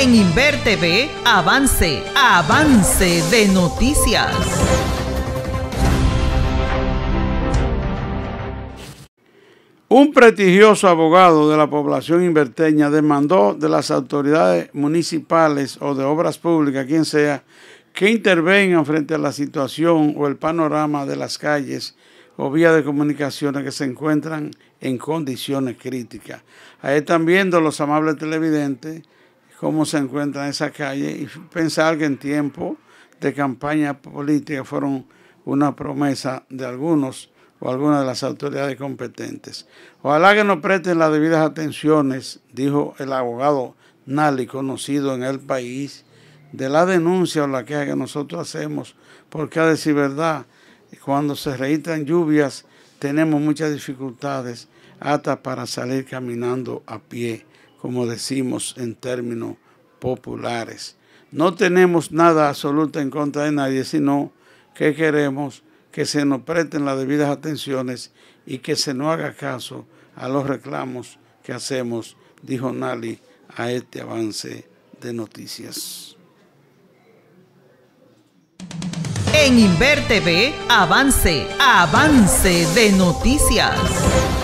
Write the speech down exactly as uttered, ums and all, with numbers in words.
En Inver T V, avance, avance de noticias. Un prestigioso abogado de la población inverteña demandó de las autoridades municipales o de obras públicas, quien sea, que intervengan frente a la situación o el panorama de las calles o vías de comunicaciones que se encuentran en condiciones críticas. Ahí están viendo los amables televidentes cómo se encuentran esas calles y pensar que en tiempo de campaña política fueron una promesa de algunos o algunas de las autoridades competentes. Ojalá que nos presten las debidas atenciones, dijo el abogado Nali, conocido en el país, de la denuncia o la queja que nosotros hacemos, porque a decir verdad, cuando se registran lluvias tenemos muchas dificultades hasta para salir caminando a pie, como decimos en términos populares. No tenemos nada absoluto en contra de nadie, sino que queremos que se nos presten las debidas atenciones y que se nos haga caso a los reclamos que hacemos, dijo Nali a este avance de noticias. En Inver T V, avance, avance de noticias.